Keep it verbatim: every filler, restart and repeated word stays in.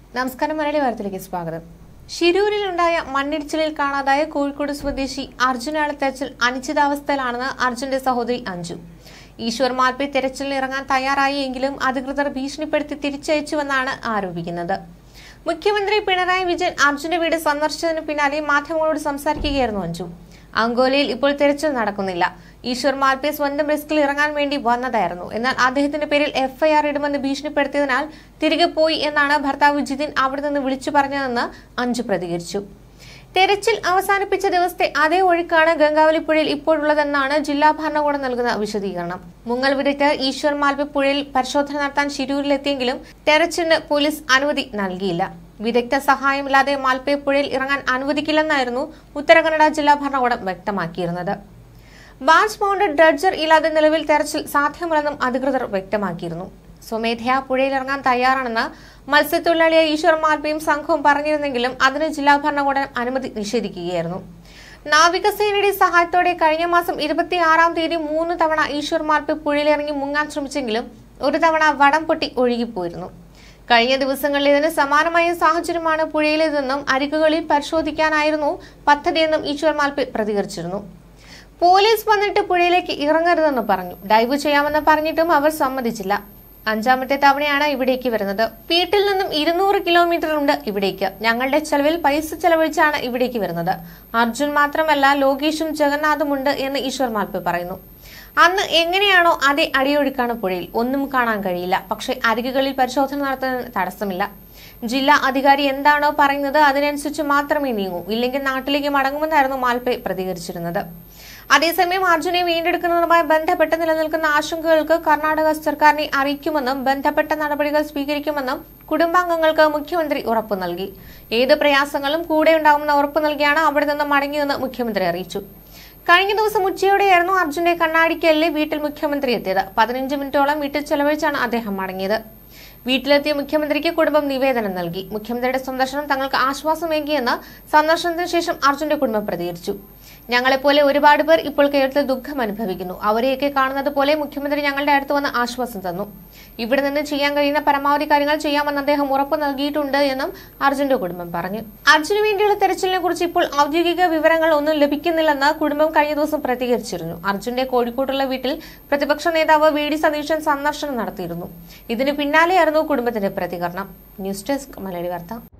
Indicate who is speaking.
Speaker 1: നമസ്കാരം. മലയാളി വാർത്തയിലേക്ക് സ്വാഗതം. ശിരൂരിലുണ്ടായ മണ്ണിടിച്ചിലിൽ കാണാതായ കോഴിക്കോട് സ്വദേശി അർജുനാളെ തെരച്ചിൽ അനിശ്ചിതാവസ്ഥയിലാണെന്ന് അർജുന്റെ സഹോദരി അഞ്ജു. ഈശ്വർ മാൽപെ തെരച്ചിലിന് ഇറങ്ങാൻ തയ്യാറായി എങ്കിലും അധികൃതർ ഭീഷണിപ്പെടുത്തി തിരിച്ചയച്ചുവെന്നാണ് ആരോപിക്കുന്നത്. മുഖ്യമന്ത്രി പിണറായി വിജയൻ അർജുന്റെ വീട് സന്ദർശിച്ചതിന് പിന്നാലെ മാധ്യമങ്ങളോട് സംസാരിക്കുകയായിരുന്നു അഞ്ജു. അങ്കോലയിൽ ഇപ്പോൾ തെരച്ചിൽ നടക്കുന്നില്ല. ഈശ്വർ മാൽപെ സ്വന്തം റിസ്കിൽ ഇറങ്ങാൻ വേണ്ടി വന്നതായിരുന്നു. എന്നാൽ അദ്ദേഹത്തിന്റെ പേരിൽ എഫ്ഐആർ ഇടുമെന്ന് ഭീഷണിപ്പെടുത്തിയതിനാൽ തിരികെ പോയി എന്നാണ് ഭർത്താവ് ജിതിൻ അവിടെ നിന്ന് വിളിച്ചു പറഞ്ഞതെന്ന് അഞ്ജു പ്രതികരിച്ചു. തെരച്ചിൽ അവസാനിപ്പിച്ച ദിവസത്തെ അതേ ഒഴുക്കാണ് ഗംഗാവലി പുഴയിൽ ഇപ്പോഴുള്ളതെന്നാണ് ജില്ലാ ഭരണകൂടം നൽകുന്ന വിശദീകരണം. മുങ്ങൽ വിദഗ്ധർ ഈശ്വർ മാൽപെ പുഴയിൽ പരിശോധന നടത്താൻ ശിരൂരിലെത്തിയെങ്കിലും തെരച്ചിലിന് പോലീസ് അനുമതി നൽകിയില്ല. വിദഗ്ധ സഹായമില്ലാതെ മാൽപെ പുഴയിൽ ഇറങ്ങാൻ അനുവദിക്കില്ലെന്നായിരുന്നു ഉത്തരകന്നഡ ജില്ലാ ഭരണകൂടം വ്യക്തമാക്കിയിരുന്നത്. ബാർജ് മൗണ്ടഡ് ഡ്രഡ്ജർ ഇല്ലാതെ നിലവിൽ തെരച്ചിൽ സാധ്യമല്ലെന്നും അധികൃതർ വ്യക്തമാക്കിയിരുന്നു. സ്വമേധയാ പുഴയിലിറങ്ങാൻ തയ്യാറാണെന്ന് മത്സ്യത്തൊഴിലാളിയായ ഈശ്വർ മാൽപെയും സംഘവും പറഞ്ഞിരുന്നെങ്കിലും അതിന് ജില്ലാ ഭരണകൂടം അനുമതി നിഷേധിക്കുകയായിരുന്നു. നാവികസേനയുടെ സഹായത്തോടെ കഴിഞ്ഞ മാസം ഇരുപത്തിയാറാം തീയതി മൂന്ന് തവണ ഈശ്വർ മാൽപെ പുഴയിലിറങ്ങി മുങ്ങാൻ ശ്രമിച്ചെങ്കിലും ഒരു തവണ വടം പൊട്ടി ഒഴുകിപ്പോയിരുന്നു. കഴിഞ്ഞ ദിവസങ്ങളിൽ ഇതിന് സമാനമായ സാഹചര്യമാണ് പുഴയിലേതെന്നും അരികുകളിൽ പരിശോധിക്കാനായിരുന്നു പദ്ധതിയെന്നും ഈശ്വർ മാൽപെ പ്രതികരിച്ചിരുന്നു. പോലീസ് വന്നിട്ട് പുഴയിലേക്ക് ഇറങ്ങരുതെന്ന് പറഞ്ഞു. ഡൈവ് ചെയ്യാമെന്ന് പറഞ്ഞിട്ടും അവർ സമ്മതിച്ചില്ല. അഞ്ചാമത്തെ തവണയാണ് ഇവിടേക്ക് വരുന്നത്. വീട്ടിൽ നിന്നും ഇരുന്നൂറ് കിലോമീറ്റർ ഉണ്ട് ഇവിടേക്ക്. ഞങ്ങളുടെ ചെലവിൽ പൈസ ചെലവഴിച്ചാണ് ഇവിടേക്ക് വരുന്നത്. അർജുൻ മാത്രമല്ല, ലോകേഷും ജഗന്നാഥും ഉണ്ട് എന്ന് ഈശ്വർ മാൽപെ പറയുന്നു. അന്ന് എങ്ങനെയാണോ അതേ അടിയൊഴുക്കാണ് പുഴയിൽ. ഒന്നും കാണാൻ കഴിയില്ല. പക്ഷേ അരികുകളിൽ പരിശോധന നടത്തുന്നതിന് തടസ്സമില്ല. ജില്ലാ അധികാരി എന്താണോ പറയുന്നത് അതിനനുസരിച്ച് മാത്രമേ നീങ്ങൂ, ഇല്ലെങ്കിൽ നാട്ടിലേക്ക് മടങ്ങുമെന്നായിരുന്നു മാൽപെ പ്രതികരിച്ചിരുന്നത്. അതേസമയം അർജുനെ വീണ്ടെടുക്കുന്നതുമായി ബന്ധപ്പെട്ട് നിലനിൽക്കുന്ന ആശങ്കകൾക്ക് കർണാടക സർക്കാരിനെ അറിയിക്കുമെന്നും ബന്ധപ്പെട്ട നടപടികൾ സ്വീകരിക്കുമെന്നും കുടുംബാംഗങ്ങൾക്ക് മുഖ്യമന്ത്രി ഉറപ്പു നൽകി. ഏത് പ്രയാസങ്ങളും കൂടെ ഉണ്ടാകുമെന്ന് ഉറപ്പു നൽകിയാണ് അവിടെ നിന്ന് മടങ്ങിയെന്ന് മുഖ്യമന്ത്രി അറിയിച്ചു. കഴിഞ്ഞ ദിവസം ഉച്ചയോടെയായിരുന്നു അർജുന്റെ കണ്ണാടിക്കലിലെ വീട്ടിൽ മുഖ്യമന്ത്രി എത്തിയത്. പതിനഞ്ച് മിനിറ്റോളം വീട്ടിൽ ചെലവഴിച്ചാണ് അദ്ദേഹം മടങ്ങിയത്. വീട്ടിലെത്തിയ മുഖ്യമന്ത്രിക്ക് കുടുംബം നിവേദനം നൽകി. മുഖ്യമന്ത്രിയുടെ സന്ദർശനം തങ്ങൾക്ക് ആശ്വാസമേകിയെന്ന് സന്ദർശനത്തിന് ശേഷം അർജുന്റെ കുടുംബം പ്രതികരിച്ചു. ഞങ്ങളെപ്പോലെ ഒരുപാട് പേർ ഇപ്പോൾ കേരളത്തിൽ ദുഃഖം അനുഭവിക്കുന്നു. അവരെയൊക്കെ കാണുന്നത് പോലെ മുഖ്യമന്ത്രി ഞങ്ങളുടെ അടുത്ത് വന്ന് ആശ്വാസം തന്നു. ഇവിടെ നിന്ന് ചെയ്യാൻ കഴിയുന്ന പരമാവധി കാര്യങ്ങൾ ചെയ്യാമെന്ന് അദ്ദേഹം ഉറപ്പ് നൽകിയിട്ടുണ്ട് എന്നും അർജുന്റെ കുടുംബം പറഞ്ഞു. അർജുന് വേണ്ടിയുള്ള തെരച്ചിലിനെ കുറിച്ച് ഇപ്പോൾ ഔദ്യോഗിക വിവരങ്ങൾ ഒന്നും ലഭിക്കുന്നില്ലെന്ന് കുടുംബം കഴിഞ്ഞ ദിവസം പ്രതികരിച്ചിരുന്നു. അർജുന്റെ കോഴിക്കോട്ടുള്ള വീട്ടിൽ പ്രതിപക്ഷ നേതാവ് വി ഡി സതീശൻ സന്ദർശനം നടത്തിയിരുന്നു. ഇതിന് പിന്നാലെയായിരുന്നു കുടുംബത്തിന്റെ പ്രതികരണം. ന്യൂസ് ഡെസ്ക് മലയാളി വാർത്ത.